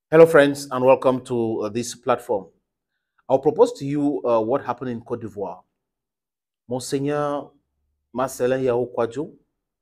Hello, friends, and welcome to this platform. I'll propose to you what happened in Côte d'Ivoire. Monseigneur Marcelin Yao Kwadjo,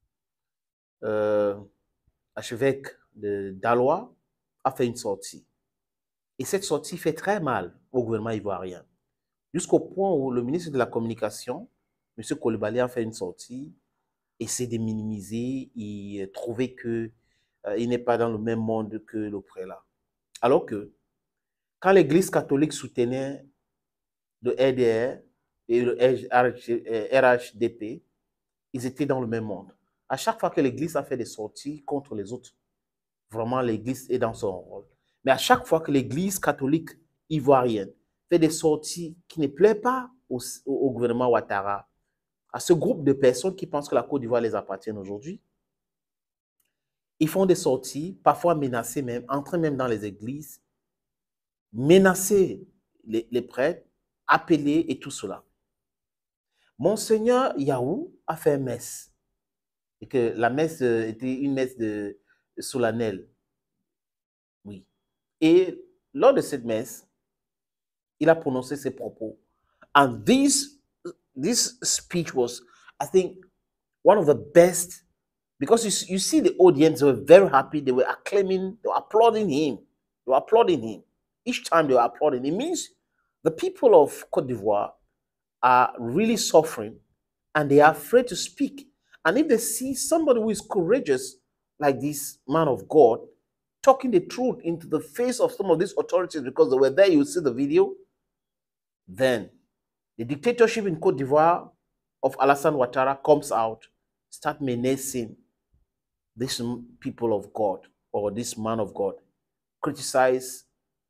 archevêque de Daloa, a fait une sortie. Et cette sortie fait très mal au gouvernement ivoirien. Jusqu'au point où le ministre de la Communication, M. Coulibaly, a fait une sortie, essaie de minimiser et trouver qu'il n'est pas dans le même monde que le prélat. Alors que, quand l'Église catholique soutenait le RDR et le RHDP, ils étaient dans le même monde. À chaque fois que l'Église a fait des sorties contre les autres, vraiment l'Église est dans son rôle. Mais à chaque fois que l'Église catholique ivoirienne fait des sorties qui ne plaisent pas au gouvernement Ouattara, à ce groupe de personnes qui pensent que la Côte d'Ivoire les appartient aujourd'hui, ils font des sorties, parfois menacées même, entrer même dans les églises, menacer les prêtres, appeler et tout cela. Monseigneur Yahou a fait une messe. Et que la messe était une messe solennelle. Oui. Et lors de cette messe, il a prononcé ses propos. And this speech was, I think, one of the best, because you see the audience, they were very happy, they were acclaiming, they were applauding him. They were applauding him. Each time they were applauding. It means the people of Côte d'Ivoire are really suffering and they are afraid to speak. And if they see somebody who is courageous, like this man of God, talking the truth into the face of some of these authorities because they were there, you see the video, then the dictatorship in Côte d'Ivoire of Alassane Ouattara comes out, start menacing these people of God or this man of God, criticize,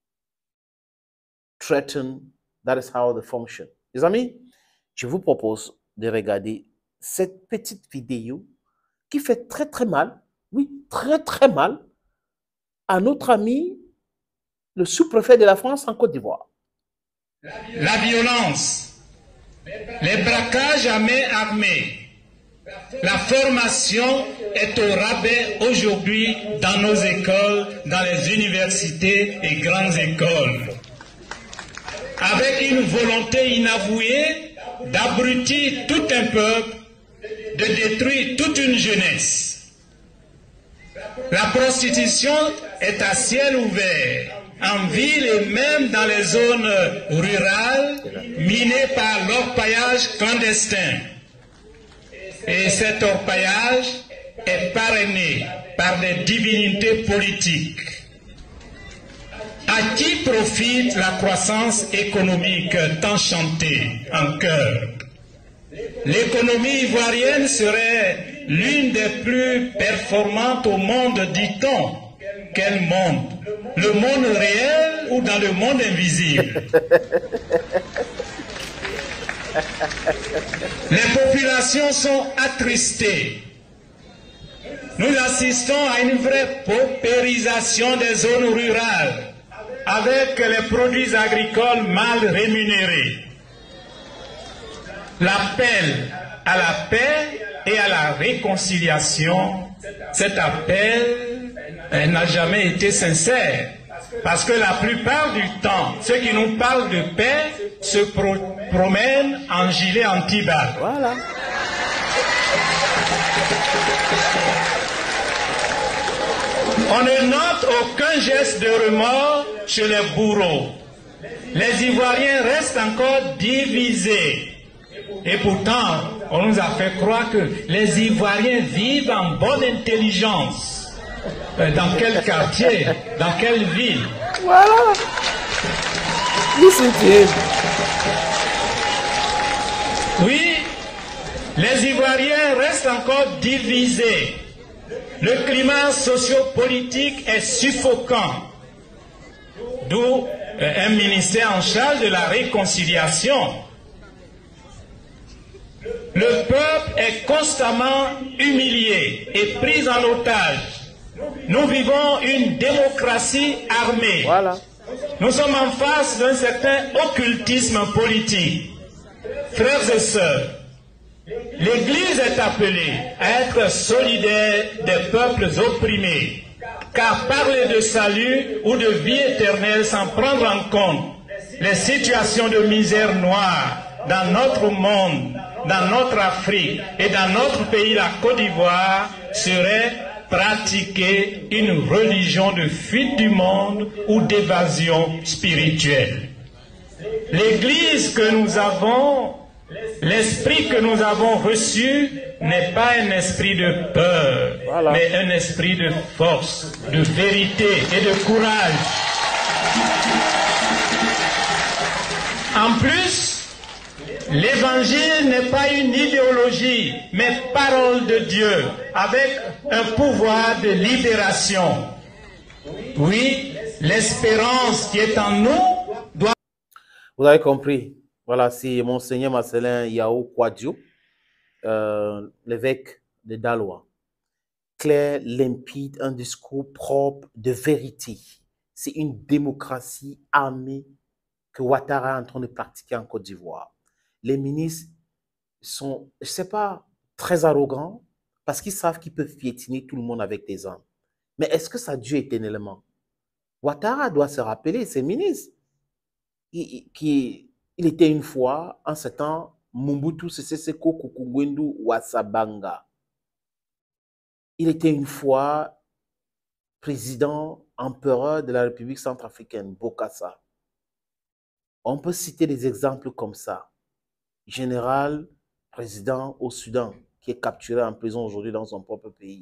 threaten. That is how they function. Les amis, je vous propose de regarder cette petite vidéo qui fait très très mal, oui, très très mal, à notre ami, le sous-préfet de la France en Côte d'Ivoire. La violence, les braquages à main armée, la formation est au rabais aujourd'hui dans nos écoles, dans les universités et grandes écoles. Avec une volonté inavouée d'abrutir tout un peuple, de détruire toute une jeunesse. La prostitution est à ciel ouvert, en ville et même dans les zones rurales, minées par l'orpaillage clandestin. Et cet orpaillage est parrainé par des divinités politiques. À qui profite la croissance économique tant chantée en chœur? L'économie ivoirienne serait l'une des plus performantes au monde, dit-on. Quel monde? Le monde réel ou dans le monde invisible? Les populations sont attristées. Nous assistons à une vraie paupérisation des zones rurales, avec les produits agricoles mal rémunérés. L'appel à la paix et à la réconciliation, cet appel n'a jamais été sincère. Parce que la plupart du temps, ceux qui nous parlent de paix se promènent en gilet anti-balle. Voilà. On ne note aucun geste de remords chez les bourreaux. Les Ivoiriens restent encore divisés. Et pourtant, on nous a fait croire que les Ivoiriens vivent en bonne intelligence. Dans quel quartier? Dans quelle ville? Voilà. Listen to him. Oui, les Ivoiriens restent encore divisés. Le climat sociopolitique est suffocant. D'où un ministère en charge de la réconciliation. Le peuple est constamment humilié et pris en otage. Nous vivons une démocratie armée. Voilà. Nous sommes en face d'un certain occultisme politique. Frères et sœurs, l'Église est appelée à être solidaire des peuples opprimés, car parler de salut ou de vie éternelle sans prendre en compte les situations de misère noire dans notre monde, dans notre Afrique et dans notre pays, la Côte d'Ivoire, serait pratiquer une religion de fuite du monde ou d'évasion spirituelle. L'Église que nous avons, l'esprit que nous avons reçu n'est pas un esprit de peur, voilà, mais un esprit de force, de vérité et de courage. En plus, l'évangile n'est pas une idéologie, mais parole de Dieu, avec un pouvoir de libération. Oui, l'espérance qui est en nous doit... Vous avez compris. Voilà, c'est Monseigneur Marcelin Yao Kouadio, l'évêque de Daloa. Clair, limpide, un discours propre de vérité. C'est une démocratie armée que Ouattara est en train de pratiquer en Côte d'Ivoire. Les ministres sont, je ne sais pas, très arrogants parce qu'ils savent qu'ils peuvent piétiner tout le monde avec des armes. Mais est-ce que ça dure éternellement? Ouattara doit se rappeler, ses ministres, il était une fois, en ce temps, Mobutu Sese Seko Kukungwendu Wasabanga. Il était une fois président, empereur de la République centrafricaine, Bokassa. On peut citer des exemples comme ça. Général, président au Soudan, qui est capturé en prison aujourd'hui dans son propre pays.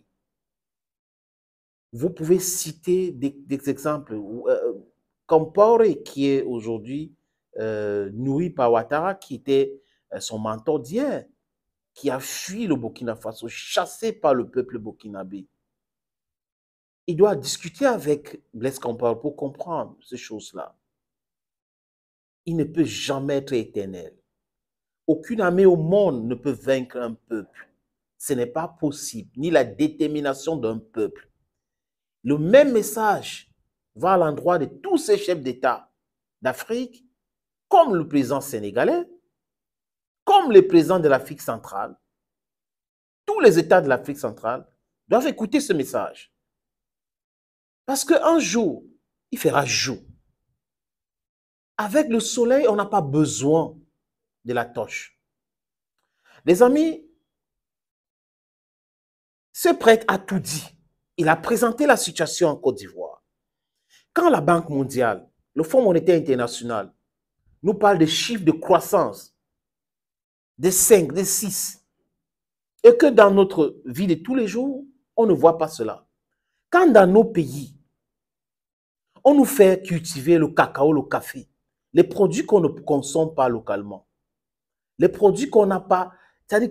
Vous pouvez citer des exemples. Compaoré, qui est aujourd'hui nourri par Ouattara, qui était son mentor d'hier, qui a fui le Burkina Faso, chassé par le peuple burkinabé. Il doit discuter avec Blaise Compaoré pour comprendre ces choses-là. Il ne peut jamais être éternel. Aucune armée au monde ne peut vaincre un peuple. Ce n'est pas possible, ni la détermination d'un peuple. Le même message va à l'endroit de tous ces chefs d'État d'Afrique, comme le président sénégalais, comme les présidents de l'Afrique centrale. Tous les États de l'Afrique centrale doivent écouter ce message. Parce qu'un jour, il fera jour. Avec le soleil, on n'a pas besoin de la torche. Les amis, ce prêtre a tout dit. Il a présenté la situation en Côte d'Ivoire. Quand la Banque mondiale, le Fonds monétaire international, nous parle de chiffres de croissance de 5, de 6, et que dans notre vie de tous les jours, on ne voit pas cela. Quand dans nos pays, on nous fait cultiver le cacao, le café, les produits qu'on ne consomme pas localement, les produits qu'on n'a pas, c'est-à-dire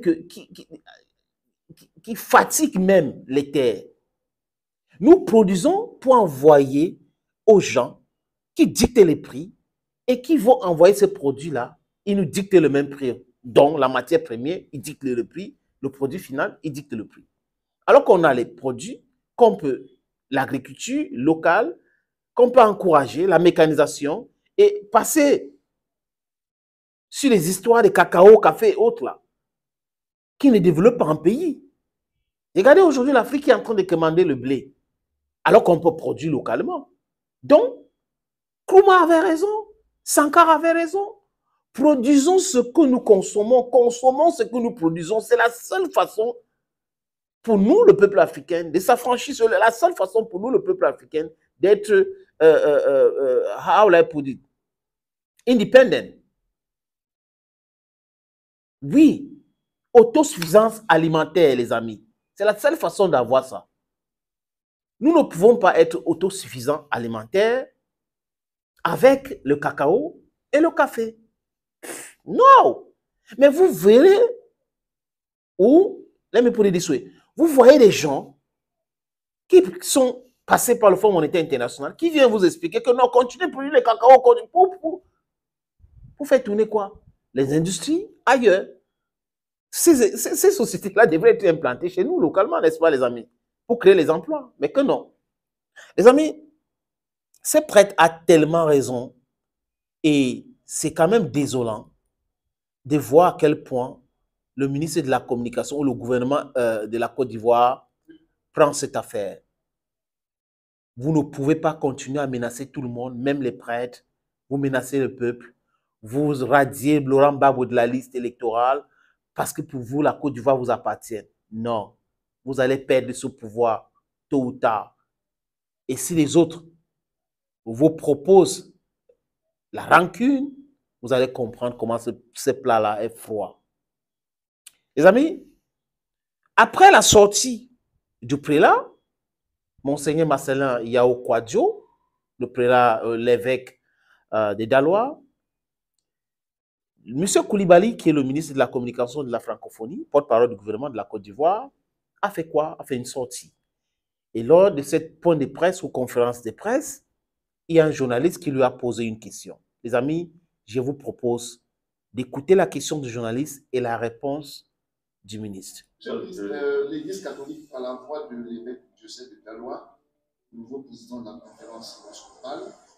qui fatiguent même les terres, nous produisons pour envoyer aux gens qui dictent les prix et qui vont envoyer ces produits-là, ils nous dictent le même prix. Donc, la matière première, ils dictent le prix, le produit final, ils dictent le prix. Alors qu'on a les produits, qu'on peut, l'agriculture locale, qu'on peut encourager, la mécanisation, et passer sur les histoires de cacao, café et autres là, qui ne développent pas un pays. Regardez aujourd'hui l'Afrique qui est en train de commander le blé, alors qu'on peut produire localement. Donc, Nkrumah avait raison, Sankara avait raison. Produisons ce que nous consommons, consommons ce que nous produisons. C'est la seule façon pour nous, le peuple africain, de s'affranchir. C'est la seule façon pour nous, le peuple africain, d'être, how will I put it, independent. Oui, autosuffisance alimentaire, les amis. C'est la seule façon d'avoir ça. Nous ne pouvons pas être autosuffisants alimentaires avec le cacao et le café. Non. Mais vous verrez où, let me put it this way, vous voyez des gens qui sont passés par le Fonds monétaire international qui viennent vous expliquer que non, continuez à produire le cacao pour faire tourner quoi? Les industries ailleurs. Ces sociétés-là devraient être implantées chez nous, localement, n'est-ce pas, les amis? Pour créer les emplois. Mais que non. Les amis, ce prêtre a tellement raison et c'est quand même désolant de voir à quel point le ministre de la Communication ou le gouvernement de la Côte d'Ivoire prend cette affaire. Vous ne pouvez pas continuer à menacer tout le monde, même les prêtres. Vous menacez le peuple. Vous radiez Laurent Gbagbo de la liste électorale parce que pour vous, la Côte d'Ivoire vous appartient. Non. Vous allez perdre ce pouvoir tôt ou tard. Et si les autres vous proposent la rancune, vous allez comprendre comment ce plat-là est froid. Les amis, après la sortie du prélat, Monseigneur Marcelin Yao Kwadjo, le prélat, l'évêque des Dalois, M. Koulibaly, qui est le ministre de la Communication de la Francophonie, porte-parole du gouvernement de la Côte d'Ivoire, a fait quoi? A fait une sortie. Et lors de cette point de presse ou conférence de presse, il y a un journaliste qui lui a posé une question. Les amis, je vous propose d'écouter la question du journaliste et la réponse du ministre. L'Église catholique, par la voix de l'évêque Joseph de Dalois, nouveau président de la conférence épiscopale,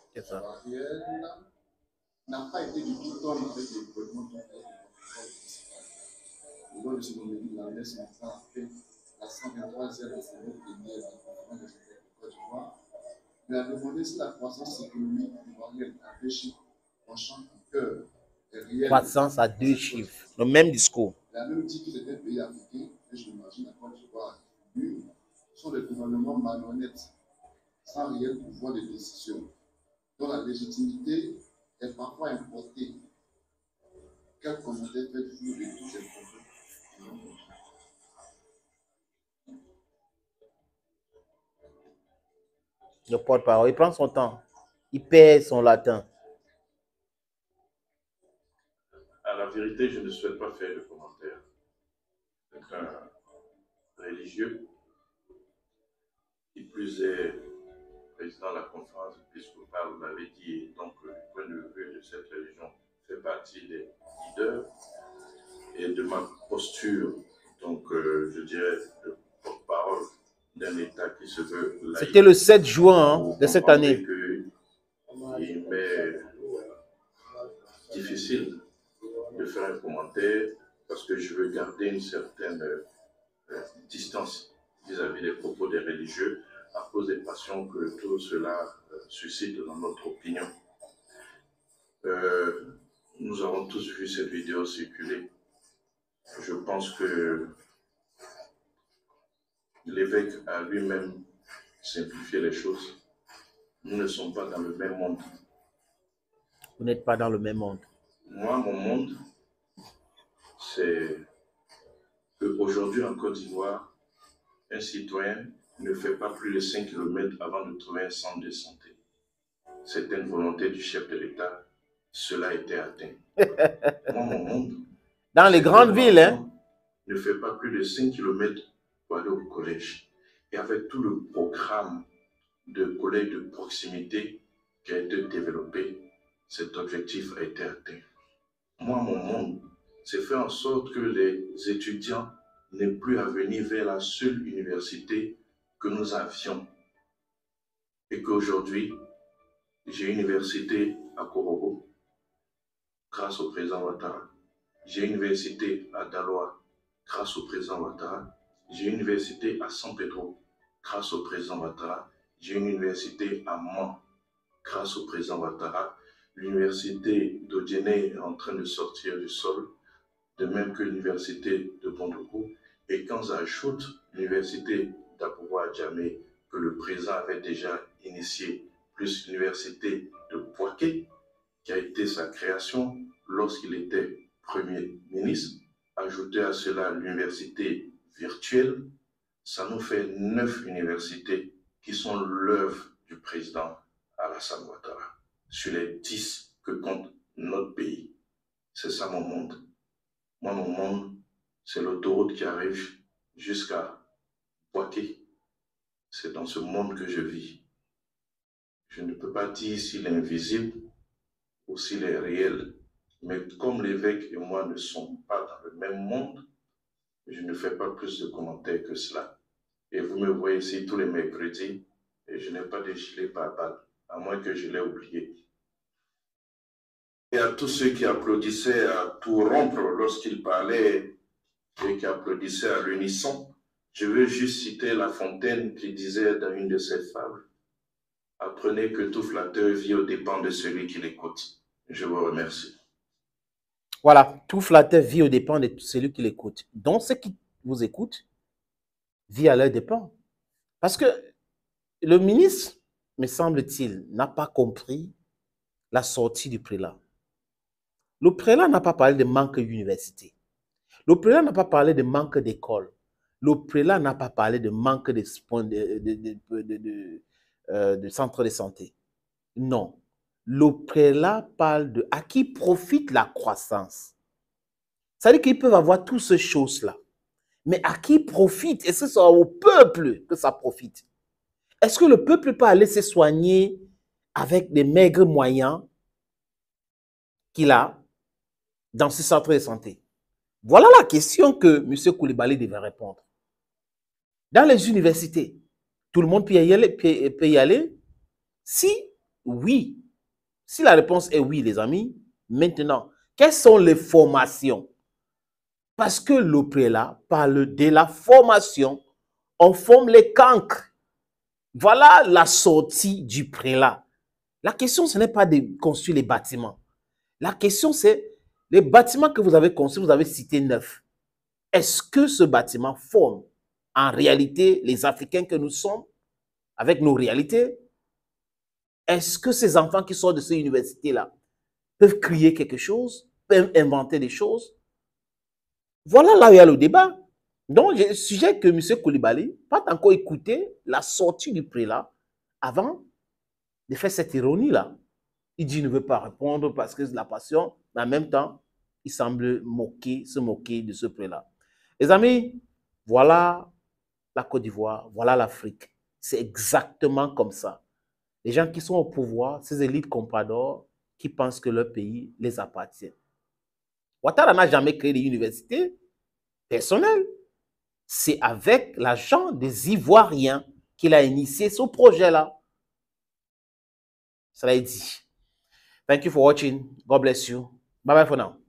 n'a pas été du tout dans avec les gouvernements de la conférence épiscopale. Lors de ce moment, la messe n'a pas fait la 123e assemblée plénière de la conférence des évêques de Côte d'Ivoire. Il a demandé si la croissance économique ivoirienne a deux chiffres, penchant du cœur et réel. Croissance à deux chiffres, le même discours. Il a même dit que c'était un pays africain, que je m'imagine la Côte d'Ivoire sont des gouvernements malhonnêtes, sans réel pouvoir de décision, dont la légitimité est parfois importée. Quel commentaire faites-vous de tous ces problèmes? Le porte-parole, il prend son temps, il perd son latin. À la vérité, je ne souhaite pas faire de commentaire. C'est un religieux, qui plus est président de la conférence épiscopale, vous l'avez dit, donc le point de vue de cette religion fait partie des leaders et de ma posture, donc je dirais, de porte-parole d'un État qui se veut laïque. C'était le 7 juin de cette année. Il m'est difficile de faire un commentaire parce que je veux garder une certaine distance vis-à-vis des propos des religieux à cause des passions que tout cela suscite dans notre opinion. Nous avons tous vu cette vidéo circuler. Je pense que l'évêque a lui-même simplifié les choses. Nous ne sommes pas dans le même monde. Vous n'êtes pas dans le même monde. Moi, mon monde, c'est qu'aujourd'hui en Côte d'Ivoire, un citoyen ne fait pas plus de 5 km avant de trouver un centre de santé. C'était une volonté du chef de l'État. Cela a été atteint. Moi, mon monde, dans les grandes villes, hein, ne fait pas plus de 5 km pour aller au collège. Et avec tout le programme de collège de proximité qui a été développé, cet objectif a été atteint. Moi, mon monde, c'est faire en sorte que les étudiants n'aient plus à venir vers la seule université que nous avions. Et qu'aujourd'hui, j'ai une université à Korogo, grâce au président Ouattara. J'ai une université à Daloa, grâce au président Ouattara. J'ai une université à San Pedro, grâce au président Ouattara. J'ai une université à Mans, grâce au président Ouattara. L'université d'Odiené est en train de sortir du sol, de même que l'université de Bondoukou. Et quand j'ajoute l'université d'Abouba-Djamé, que le président avait déjà initié, plus l'université de Bouaké, qui a été sa création lorsqu'il était Premier ministre, ajouter à cela l'université virtuelle, ça nous fait 9 universités qui sont l'œuvre du président Alassane Ouattara, sur les 10 que compte notre pays. C'est ça mon monde. Moi, mon monde, c'est l'autoroute qui arrive jusqu'à Bouaké. C'est dans ce monde que je vis. Je ne peux pas dire s'il est invisible ou s'il est réel. Mais comme l'évêque et moi ne sommes pas dans le même monde, je ne fais pas plus de commentaires que cela. Et vous me voyez ici tous les mercredis et je n'ai pas de gilet pare-balles, à moins que je l'ai oublié. Et à tous ceux qui applaudissaient à tout rompre lorsqu'il parlait et qui applaudissaient à l'unisson, je veux juste citer La Fontaine qui disait dans une de ses fables, Apprenez que tout flatteur vit aux dépens de celui qui l'écoute. Je vous remercie. Voilà, tout flatteur vit aux dépens de celui qui l'écoute. Donc, ceux qui vous écoutent vivent à leurs dépens. Parce que le ministre, me semble-t-il, n'a pas compris la sortie du prélat. Le prélat n'a pas parlé de manque d'université. Le prélat n'a pas parlé de manque d'école. Le prélat n'a pas parlé de manque de centres de santé. Non. Le prélat parle de à qui profite la croissance. Ça veut dire qu'ils peuvent avoir toutes ces choses-là. Mais à qui profite? Est-ce que c'est au peuple que ça profite? Est-ce que le peuple peut aller se soigner avec des maigres moyens qu'il a dans ce centre de santé? Voilà la question que M. Coulibaly devait répondre. Dans les universités, tout le monde peut y aller? Si oui, si la réponse est oui, les amis, maintenant, quelles sont les formations? Parce que le prélat parle de la formation, on forme les cancres. Voilà la sortie du prélat. La question, ce n'est pas de construire les bâtiments. La question, c'est les bâtiments que vous avez construits, vous avez cité 9. Est-ce que ce bâtiment forme en réalité les Africains que nous sommes avec nos réalités? Est-ce que ces enfants qui sortent de ces universités-là peuvent créer quelque chose, peuvent inventer des choses? Voilà là où il y a le débat. Donc, je suggère que M. Coulibaly pas encore écouter la sortie du prélat avant de faire cette ironie-là. Il dit qu'il ne veut pas répondre parce que c'est la passion, mais en même temps, il semble se moquer de ce prélat. Les amis, voilà la Côte d'Ivoire, voilà l'Afrique. C'est exactement comme ça. Les gens qui sont au pouvoir, ces élites compradors qui pensent que leur pays les appartient. Ouattara n'a jamais créé d'université personnelle. C'est avec l'argent des Ivoiriens qu'il a initié ce projet-là. Cela est dit. Thank you for watching. God bless you. Bye bye for now.